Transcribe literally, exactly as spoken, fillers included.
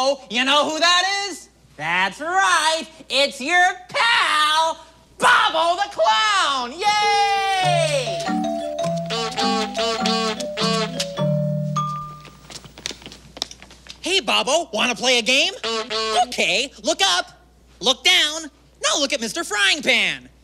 Oh, you know who that is? That's right. It's your pal, Bobo the Clown. Yay! Hey, Bobo, want to play a game? Okay, look up, look down, now look at Mister Frying Pan.